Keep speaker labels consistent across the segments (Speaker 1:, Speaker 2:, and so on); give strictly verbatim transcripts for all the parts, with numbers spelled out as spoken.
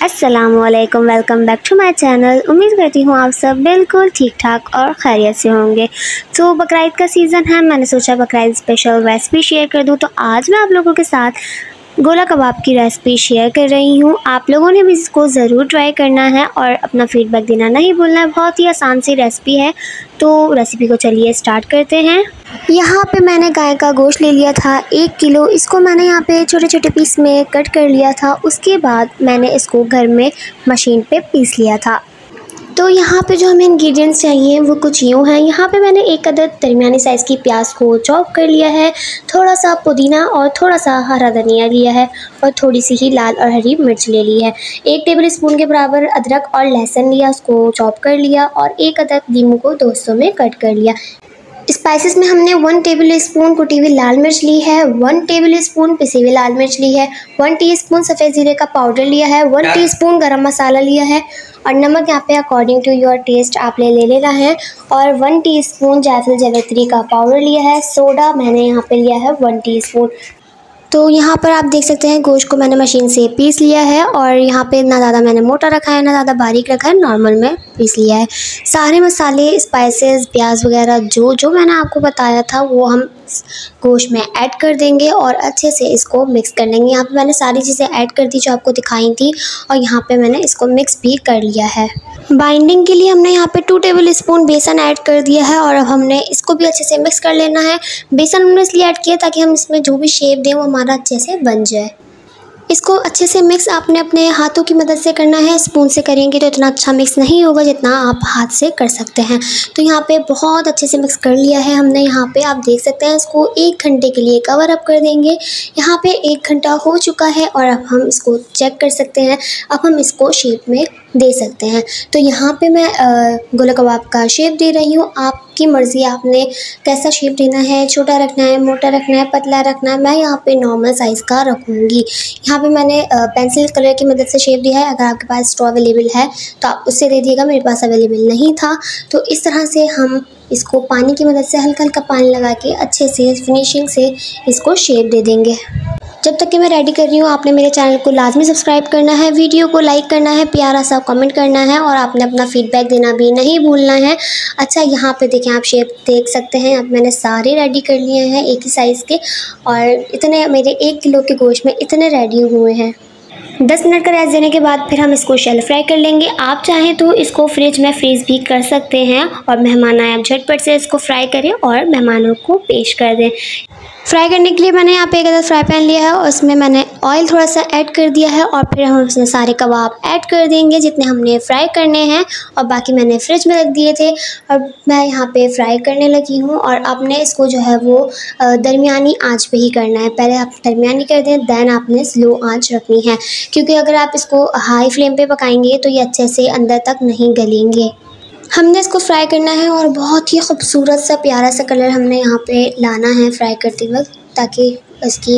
Speaker 1: अस्सलामुअलैकुम, welcome back to my channel. उम्मीद करती हूँ आप सब बिल्कुल ठीक ठाक और खैरियत से होंगे। तो बकरीद का सीज़न है, मैंने सोचा बकरीद स्पेशल रेसिपी शेयर कर दूँ। तो आज मैं आप लोगों के साथ गोला कबाब की रेसिपी शेयर कर रही हूँ। आप लोगों ने भी इसको ज़रूर ट्राई करना है और अपना फीडबैक देना नहीं भूलना है। बहुत ही आसान सी रेसिपी है, तो रेसिपी को चलिए स्टार्ट करते हैं। यहाँ पे मैंने गाय का गोश्त ले लिया था एक किलो। इसको मैंने यहाँ पे छोटे छोटे पीस में कट कर लिया था। उसके बाद मैंने इसको घर में मशीन पे पीस लिया था। तो यहाँ पे जो हमें इंग्रेडिएंट्स चाहिए वो कुछ यूँ हैं। यहाँ पे मैंने एक अदद दरमियानी साइज़ की प्याज को चॉप कर लिया है, थोड़ा सा पुदीना और थोड़ा सा हरा धनिया लिया है और थोड़ी सी ही लाल और हरी मिर्च ले ली है। एक टेबल स्पून के बराबर अदरक और लहसुन लिया, उसको चॉप कर लिया और एक अदद नींबू को दो हिस्सों में कट कर लिया। स्पाइसेस में हमने वन टेबल स्पून कुटी हुई लाल मिर्च ली है, वन टेबल स्पून पिसी हुई लाल मिर्च ली है, वन टीस्पून सफ़ेद जीरे का पाउडर लिया है, वन टीस्पून गरम मसाला लिया है और नमक यहाँ पे अकॉर्डिंग टू योर टेस्ट आप ले ले लेना है और वन टीस्पून जायफल जावित्री का पाउडर लिया है। सोडा मैंने यहाँ पे लिया है वन टीस्पून। तो यहाँ पर आप देख सकते हैं गोश्त को मैंने मशीन से पीस लिया है और यहाँ पे ना ज़्यादा मैंने मोटा रखा है ना ज़्यादा बारीक रखा है, नॉर्मल में पीस लिया है। सारे मसाले, स्पाइसेस, प्याज वगैरह जो जो मैंने आपको बताया था वो हम गोश्त में ऐड कर देंगे और अच्छे से इसको मिक्स कर लेंगे। यहाँ पे मैंने सारी चीज़ें ऐड कर दी जो आपको दिखाई थी और यहाँ पे मैंने इसको मिक्स भी कर लिया है। बाइंडिंग के लिए हमने यहाँ पे टू टेबल स्पून बेसन ऐड कर दिया है और अब हमने इसको भी अच्छे से मिक्स कर लेना है। बेसन हमने इसलिए ऐड किया ताकि हम इसमें जो भी शेप दें वो हमारा अच्छे से बन जाए। इसको अच्छे से मिक्स आपने अपने हाथों की मदद से करना है। स्पून से करेंगे तो इतना अच्छा मिक्स नहीं होगा जितना आप हाथ से कर सकते हैं। तो यहाँ पे बहुत अच्छे से मिक्स कर लिया है हमने। यहाँ पे आप देख सकते हैं इसको एक घंटे के लिए कवर अप कर देंगे। यहाँ पे एक घंटा हो चुका है और अब हम इसको चेक कर सकते हैं। अब हम इसको शेप में दे सकते हैं। तो यहाँ पे मैं गोला कबाब का शेप दे रही हूँ। आपकी मर्ज़ी, आपने कैसा शेप देना है, छोटा रखना है, मोटा रखना है, पतला रखना है। मैं यहाँ पे नॉर्मल साइज़ का रखूँगी। यहाँ पे मैंने पेंसिल कलर की मदद से शेप दिया है। अगर आपके पास स्ट्रॉ अवेलेबल है तो आप उससे दे दिएगा, मेरे पास अवेलेबल नहीं था। तो इस तरह से हम इसको पानी की मदद से हल्का हल्का पानी लगा के अच्छे से फिनिशिंग से इसको शेप दे देंगे। जब तक कि मैं रेडी कर रही हूँ आपने मेरे चैनल को लाजमी सब्सक्राइब करना है, वीडियो को लाइक करना है, प्यारा सा कमेंट करना है और आपने अपना फीडबैक देना भी नहीं भूलना है। अच्छा, यहाँ पे देखें, आप शेप देख सकते हैं। अब मैंने सारे रेडी कर लिए हैं एक ही साइज़ के और इतने मेरे एक किलो के गोश्त में इतने रेडी हुए हैं। दस मिनट का रेस्ट देने के बाद फिर हम इसको शैलो फ्राई कर लेंगे। आप चाहें तो इसको फ्रिज में फ्रीज़ भी कर सकते हैं और मेहमान आए आप झटपट से इसको फ्राई करें और मेहमानों को पेश कर दें। फ्राई करने के लिए मैंने यहाँ पे एक अदद फ्राई पैन लिया है और उसमें मैंने ऑयल थोड़ा सा ऐड कर दिया है और फिर हम उसमें सारे कबाब ऐड कर देंगे जितने हमने फ्राई करने हैं और बाकी मैंने फ्रिज में रख दिए थे और मैं यहाँ पे फ्राई करने लगी हूँ। और आपने इसको जो है वो दरमियानी आंच पे ही करना है। पहले आप दरमियानी कर दें, दैन आपने स्लो आंच रखनी है, क्योंकि अगर आप इसको हाई फ्लेम पे पकाएंगे तो ये अच्छे से अंदर तक नहीं गलेंगे। हमने इसको फ्राई करना है और बहुत ही खूबसूरत सा प्यारा सा कलर हमने यहाँ पे लाना है फ्राई करते वक्त, ताकि इसकी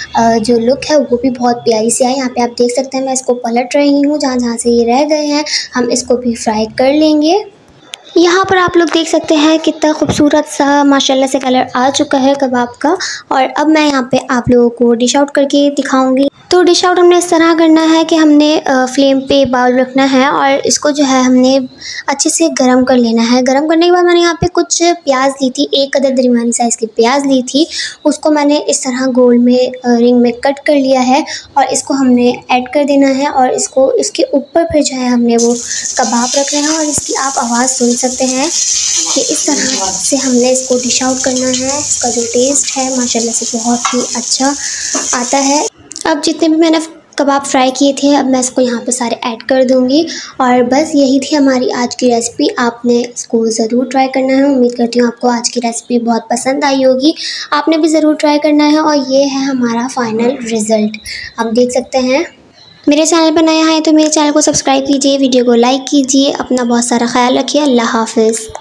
Speaker 1: जो लुक है वो भी बहुत प्यारी सी आए। यहाँ पे आप देख सकते हैं मैं इसको पलट रही हूँ, जहाँ जहाँ से ये रह गए हैं हम इसको भी फ्राई कर लेंगे। यहाँ पर आप लोग देख सकते हैं कितना खूबसूरत सा माशाल्लाह से कलर आ चुका है कबाब का। और अब मैं यहाँ पे आप लोगों को डिश आउट करके दिखाऊंगी। तो डिश आउट हमने इस तरह करना है कि हमने फ्लेम पे बाउल रखना है और इसको जो है हमने अच्छे से गरम कर लेना है। गरम करने के बाद मैंने यहाँ पे कुछ प्याज ली थी, एक अदद दरमियानी साइज़ की प्याज ली थी, उसको मैंने इस तरह गोल में रिंग में कट कर लिया है और इसको हमने ऐड कर देना है और इसको इसके ऊपर फिर जो है हमने वो कबाब रखना है और इसकी आप आवाज़ सुन सकते हैं कि इस तरह से हमने इसको डिश आउट करना है। इसका जो टेस्ट है माशाल्लाह से बहुत ही अच्छा आता है। अब जितने भी मैंने कबाब फ्राई किए थे अब मैं इसको यहाँ पे सारे ऐड कर दूँगी और बस यही थी हमारी आज की रेसिपी। आपने इसको ज़रूर ट्राई करना है। उम्मीद करती हूँ आपको आज की रेसिपी बहुत पसंद आई होगी। आपने भी ज़रूर ट्राई करना है और ये है हमारा फाइनल रिज़ल्ट। आप देख सकते हैं। मेरे चैनल पर नया है तो मेरे चैनल को सब्सक्राइब कीजिए, वीडियो को लाइक कीजिए, अपना बहुत सारा ख्याल रखिए। अल्लाह हाफ़िज़।